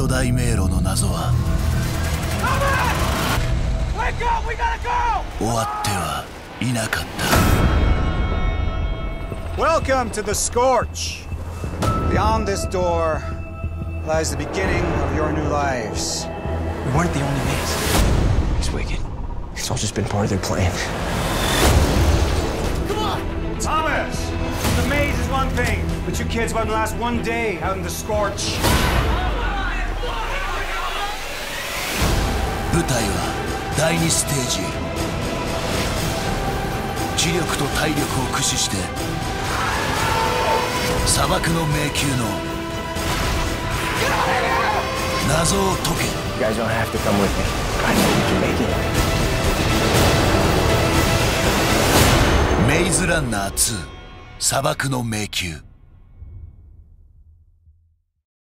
巨大迷路の謎は終わってはいなかった。 Welcome to the Scorch. Beyond this door lies the beginning of your new lives. We weren't the only maze. He's wicked. It's all just been part of their plan. Come on! Thomas! The maze is one thing, but you kids wouldn't last one day out in the Scorch. 舞台は第2ステージへ。気力と体力を駆使して砂漠の迷宮の謎を解け。 You guys don't have to come with me. I know you can make it. メイズランナー2砂漠の迷宮。